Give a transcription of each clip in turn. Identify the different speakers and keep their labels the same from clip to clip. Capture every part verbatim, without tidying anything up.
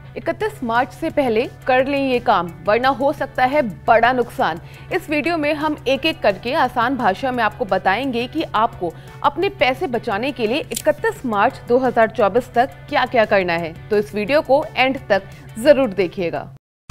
Speaker 1: इकतीस मार्च से पहले कर लें ये काम, वरना हो सकता है बड़ा नुकसान। इस वीडियो में हम एक एक करके आसान भाषा में आपको बताएंगे कि आपको अपने पैसे बचाने के लिए इकतीस मार्च दो हज़ार चौबीस तक क्या क्या करना है। तो इस वीडियो को एंड तक जरूर देखिएगा।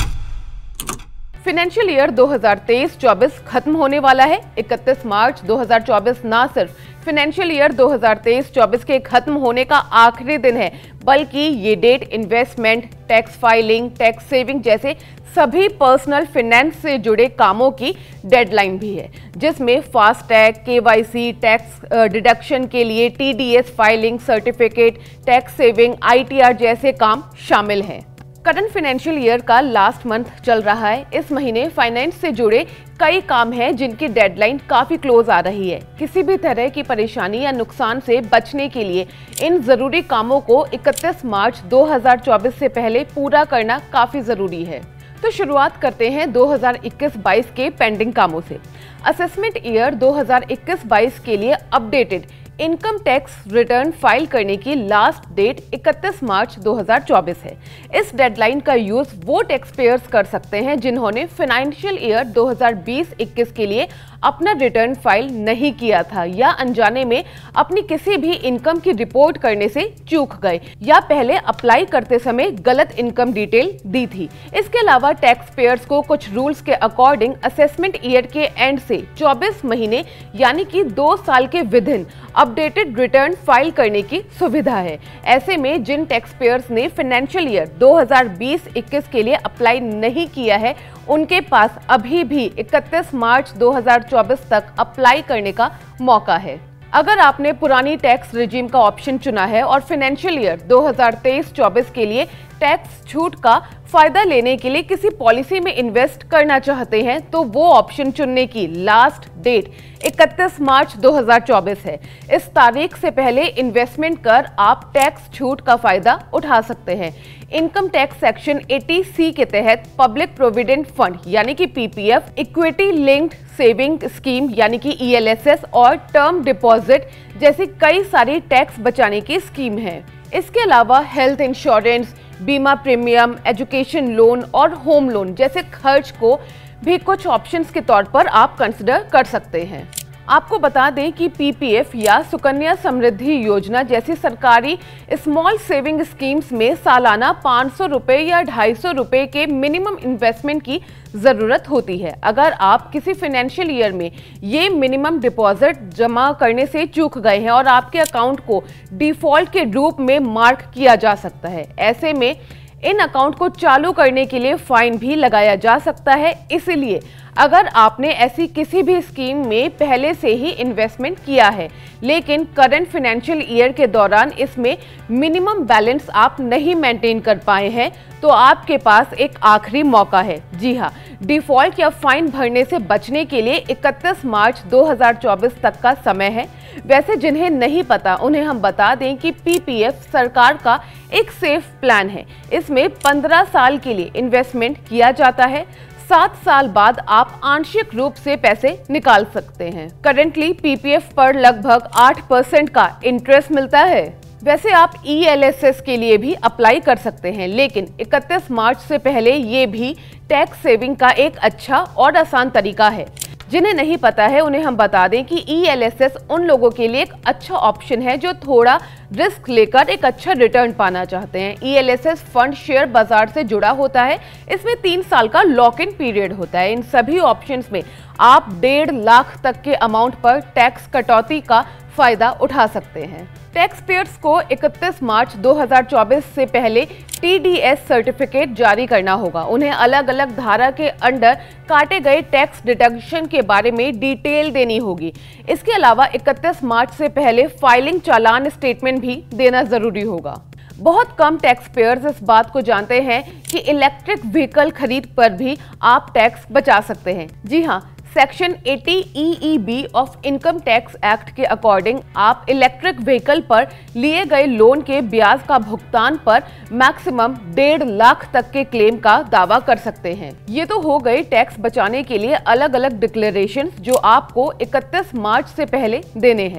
Speaker 1: फाइनेंशियल ईयर दो हज़ार तेईस चौबीस खत्म होने वाला है। इकतीस मार्च दो हज़ार चौबीस ना सिर्फ फाइनेंशियल ईयर दो हज़ार तेईस चौबीस के खत्म होने का आखिरी दिन है, बल्कि ये date investment, tax filing, tax saving जैसे सभी पर्सनल फाइनेंस से जुड़े कामों की डेडलाइन भी है, जिसमें फास्टैग, केवाईसी, टैक्स डिडक्शन के लिए TDS filing, certificate, tax saving, ITR जैसे काम शामिल हैं। करंट फाइनेंशियल ईयर का लास्ट मंथ चल रहा है। इस महीने फाइनेंस से जुड़े कई काम हैं जिनकी डेडलाइन काफी क्लोज आ रही है। किसी भी तरह की परेशानी या नुकसान से बचने के लिए इन जरूरी कामों को इकतीस मार्च दो हज़ार चौबीस से पहले पूरा करना काफी जरूरी है। तो शुरुआत करते हैं दो हज़ार इक्कीस बाईस के पेंडिंग कामों से। असेसमेंट ईयर दो हज़ार इक्कीस बाईस के लिए updated income tax return file करने की लास्ट डेट इकतीस मार्च दो हज़ार चौबीस है। इस डेडलाइन का यूज वो टैक्स पेयर्स कर सकते हैं जिन्होंने फाइनेंशियल ईयर दो हज़ार बीस इक्कीस के लिए अपना रिटर्न फाइल नहीं किया था, या अनजाने में अपनी किसी भी इनकम की रिपोर्ट करने से चूक गए, या पहले अप्लाई करते समय गलत इनकम डिटेल दी थी। इसके अलावा टैक्स पेयर्स को कुछ रूल्स के अकॉर्डिंग असेसमेंट ईयर के एंड से चौबीस महीने यानी कि दो साल के विदिन अपडेटेड रिटर्न फाइल करने की सुविधा है। ऐसे में जिन टैक्स पेयर्स ने फाइनेंशियल ईयर दो हज़ार बीस इक्कीस के लिए अप्लाई नहीं किया है, उनके पास अभी भी इकतीस मार्च दो हज़ार चौबीस तक अप्लाई करने का मौका है। अगर आपने पुरानी टैक्स रिजीम का ऑप्शन चुना है और फाइनेंशियल ईयर दो हज़ार तेईस चौबीस के लिए टैक्स छूट का फायदा लेने के लिए किसी पॉलिसी में इन्वेस्ट करना चाहते हैं, तो वो ऑप्शन चुनने की लास्ट डेट इकतीस मार्च दो हज़ार चौबीस है। इस तारीख से पहले इन्वेस्टमेंट कर आप टैक्स छूट का फायदा उठा सकते हैं। इनकम टैक्स सेक्शन अस्सी सी के तहत पब्लिक प्रोविडेंट फंड यानी कि PPF, equity linked saving scheme यानी कि ईएलएसएस और टर्म डिपॉजिट जैसी कई सारी टैक्स बचाने की स्कीम है। इसके अलावा हेल्थ इंश्योरेंस, बीमा प्रीमियम, एजुकेशन लोन और होम लोन जैसे खर्च को भी कुछ ऑप्शंस के तौर पर आप कंसिडर कर सकते हैं। आपको बता दें कि पीपीएफ या सुकन्या समृद्धि योजना जैसी सरकारी स्मॉल सेविंग स्कीम्स में सालाना पाँच सौ रुपए या ढाई सौ रुपए के मिनिमम इन्वेस्टमेंट की जरूरत होती है। अगर आप किसी फाइनेंशियल ईयर में ये मिनिमम डिपॉजिट जमा करने से चूक गए हैं और आपके अकाउंट को डिफॉल्ट के रूप में मार्क किया जा सकता है, ऐसे में इन अकाउंट को चालू करने के लिए फाइन भी लगाया जा सकता है। इसलिए अगर आपने ऐसी किसी भी स्कीम में पहले से ही इन्वेस्टमेंट किया है, लेकिन करंट फाइनेंशियल ईयर के दौरान इसमें मिनिमम बैलेंस आप नहीं मेंटेन कर पाए हैं, तो आपके पास एक आखिरी मौका है। जी हाँ, डिफॉल्ट या फाइन भरने से बचने के लिए इकतीस मार्च दो हज़ार चौबीस तक का समय है। वैसे जिन्हें नहीं पता, उन्हें हम बता दें कि पीपीएफ सरकार का एक सेफ प्लान है। इसमें पंद्रह साल के लिए इन्वेस्टमेंट किया जाता है। सात साल बाद आप आंशिक रूप से पैसे निकाल सकते हैं। करेंटली पीपीएफ पर लगभग आठ परसेंट का इंटरेस्ट मिलता है। वैसे आप ईएलएसएस के लिए भी अप्लाई कर सकते हैं, लेकिन इकतीस मार्च से पहले ये भी टैक्स सेविंग का एक अच्छा और आसान तरीका है। जिन्हें नहीं पता है, उन्हें हम बता दें कि ईएलएसएस उन लोगों के लिए एक अच्छा ऑप्शन है जो थोड़ा रिस्क लेकर एक अच्छा रिटर्न पाना चाहते हैं। ईएलएसएस फंड शेयर बाजार से जुड़ा होता है। इसमें तीन साल का लॉक इन पीरियड होता है। इन सभी ऑप्शंस में आप डेढ़ लाख तक के अमाउंट पर टैक्स कटौती का फायदा उठा सकते हैं। टैक्स पेयर्स को इकतीस मार्च दो हज़ार चौबीस से पहले टीडीएस सर्टिफिकेट जारी करना होगा। उन्हें अलग अलग धारा के अंडर काटे गए टैक्स डिडक्शन के बारे में डिटेल देनी होगी। इसके अलावा इकतीस मार्च से पहले फाइलिंग चालान स्टेटमेंट भी देना जरूरी होगा। बहुत कम टैक्स पेयर्स इस बात को जानते हैं कि इलेक्ट्रिक व्हीकल खरीद पर भी आप टैक्स बचा सकते हैं। जी हाँ, सेक्शन अस्सी E E B off income tax act के अकॉर्डिंग आप इलेक्ट्रिक व्हीकल पर लिए गए लोन के ब्याज का भुगतान पर मैक्सिमम डेढ़ लाख तक के क्लेम का दावा कर सकते हैं। ये तो हो गए टैक्स बचाने के लिए अलग अलग डिक्लेरेशन जो आपको इकतीस मार्च से पहले देने हैं।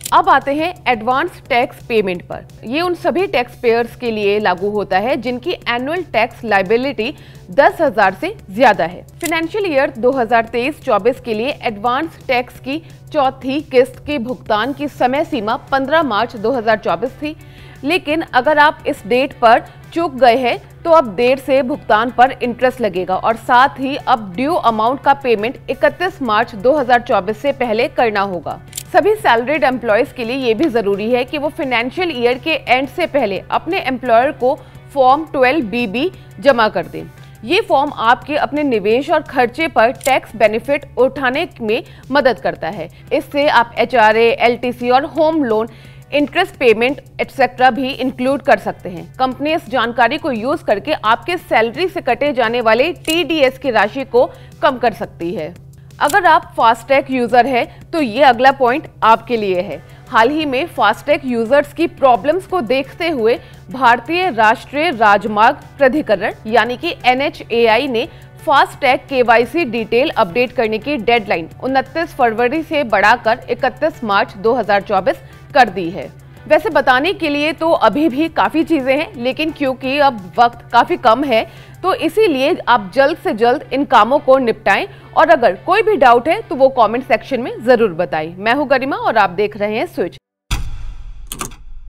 Speaker 1: अब आते हैं एडवांस टैक्स पेमेंट पर। ये उन सभी टैक्स पेयर्स के लिए लागू होता है जिनकी एनुअल टैक्स लायबिलिटी दस हजार से ज्यादा है। फाइनेंशियल ईयर दो हज़ार तेईस चौबीस के लिए एडवांस टैक्स की चौथी किस्त के भुगतान की समय सीमा पंद्रह मार्च दो हज़ार चौबीस थी, लेकिन अगर आप इस डेट पर चूक गए हैं तो अब देर से भुगतान पर इंटरेस्ट लगेगा और साथ ही अब ड्यू अमाउंट का पेमेंट इकतीस मार्च दो हज़ार चौबीस से पहले करना होगा। सभी सैलरीड एम्प्लॉयज के लिए ये भी जरूरी है कि वो फाइनेंशियल ईयर के एंड से पहले अपने एम्प्लॉयर को फॉर्म ट्वेल्व बी बी जमा कर दें। ये फॉर्म आपके अपने निवेश और खर्चे पर टैक्स बेनिफिट उठाने में मदद करता है। इससे आप H R A, L T C और home loan, interest payment etcetera भी इंक्लूड कर सकते हैं। कंपनी इस जानकारी को यूज करके आपके सैलरी से कटे जाने वाले टी डी एस की राशि को कम कर सकती है। अगर आप फास्टैग यूजर हैं तो ये अगला पॉइंट आपके लिए है। हाल ही में फास्टैग यूजर्स की प्रॉब्लम्स को देखते हुए भारतीय राष्ट्रीय राजमार्ग प्राधिकरण यानी कि एन एच ए आई ने फास्टैग के वाई सी डिटेल अपडेट करने की डेडलाइन उनतीस फरवरी से बढ़ाकर इकतीस मार्च दो हज़ार चौबीस कर दी है। वैसे बताने के लिए तो अभी भी काफ़ी चीज़ें हैं, लेकिन क्योंकि अब वक्त काफ़ी कम है तो इसीलिए आप जल्द से जल्द इन कामों को निपटाएं और अगर कोई भी डाउट है तो वो कमेंट सेक्शन में ज़रूर बताएं। मैं हूं गरिमा और आप देख रहे हैं स्विच।